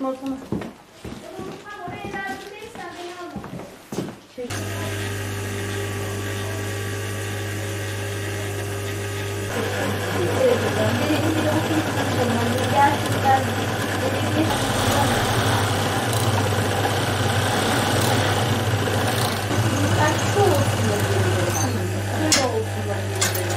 Ortama. Gerçekten şu olsun da böyle olsun da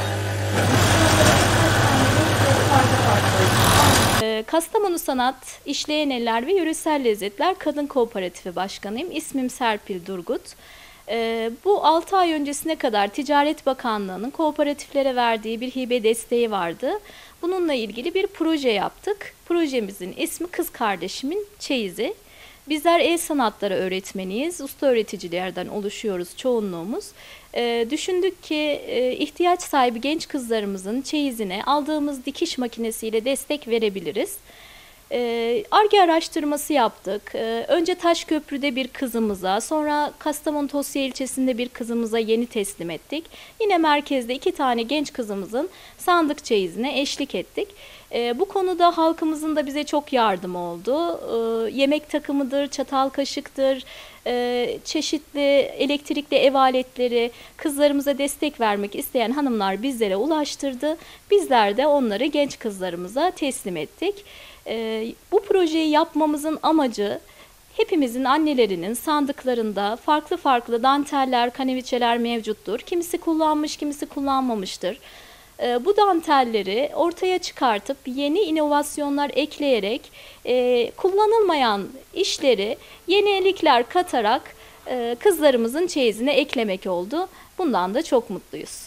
Kastamonu Sanat, İşleyen Eller ve Yöresel Lezzetler Kadın Kooperatifi Başkanıyım. İsmim Serpil Durgut. Bu 6 ay öncesine kadar Ticaret Bakanlığı'nın kooperatiflere verdiği bir hibe desteği vardı. Bununla ilgili bir proje yaptık. Projemizin ismi Kız Kardeşimin Çeyizi. Bizler el sanatları öğretmeniyiz. Usta öğreticilerden oluşuyoruz çoğunluğumuz. Düşündük ki ihtiyaç sahibi genç kızlarımızın çeyizine aldığımız dikiş makinesiyle destek verebiliriz. Ar-Ge araştırması yaptık. Önce Taşköprü'de bir kızımıza, sonra Kastamonu Tosya ilçesinde bir kızımıza yeni teslim ettik. Yine merkezde 2 tane genç kızımızın sandık çeyizine eşlik ettik. Bu konuda halkımızın da bize çok yardımı oldu. Yemek takımıdır, çatal kaşıktır, çeşitli elektrikli ev aletleri kızlarımıza destek vermek isteyen hanımlar bizlere ulaştırdı. Bizler de onları genç kızlarımıza teslim ettik. Bu projeyi yapmamızın amacı hepimizin annelerinin sandıklarında farklı farklı danteller, kaneviçeler mevcuttur. Kimisi kullanmış, kimisi kullanmamıştır. Bu dantelleri ortaya çıkartıp yeni inovasyonlar ekleyerek kullanılmayan işleri yenilikler katarak kızlarımızın çeyizine eklemek oldu. Bundan da çok mutluyuz.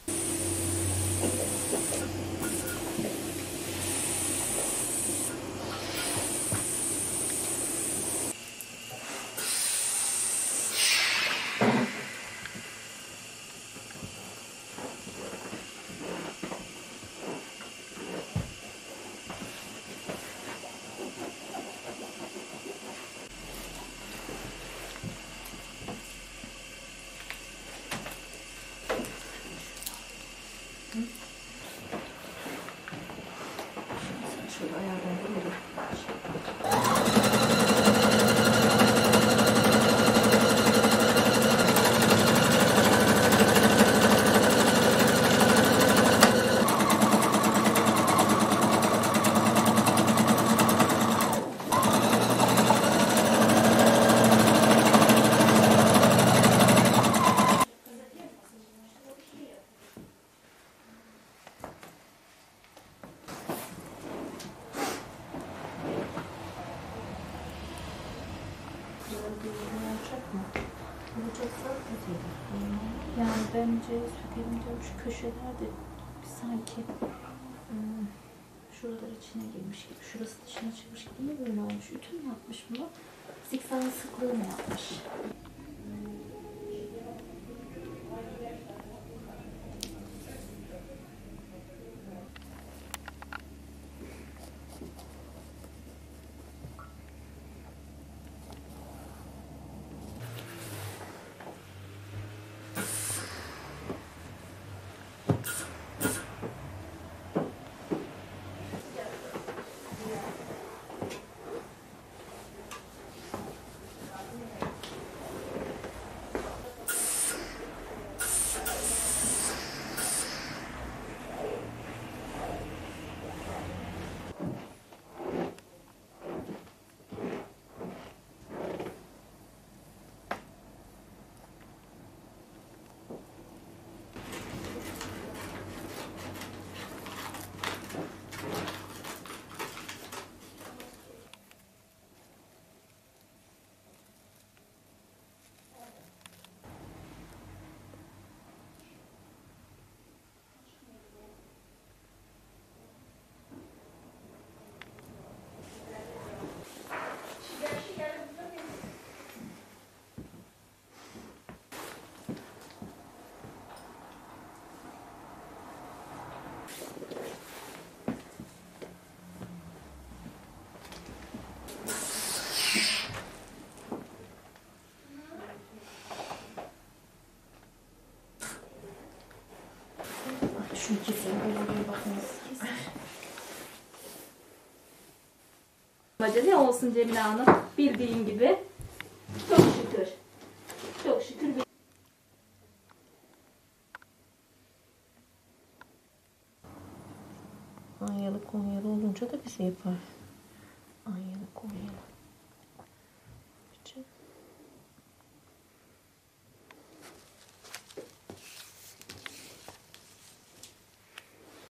şöyle ayardan koyalım. Yani bence sökelim diyorum, şu köşelerde sanki şuralar içine girmiş gibi, şurası dışına çıkmış gibi. Niye böyle olmuş? Ütü mü yapmış bunu? Zikzak sıklığı mı yapmış? Şunu keselim, böyle bir bakınız. Ne olsun Cemile Hanım? Bildiğin gibi. Çok şükür. Çok şükür. Anyalı Konyalı olunca da bize yapar. Anyalı Konyalı.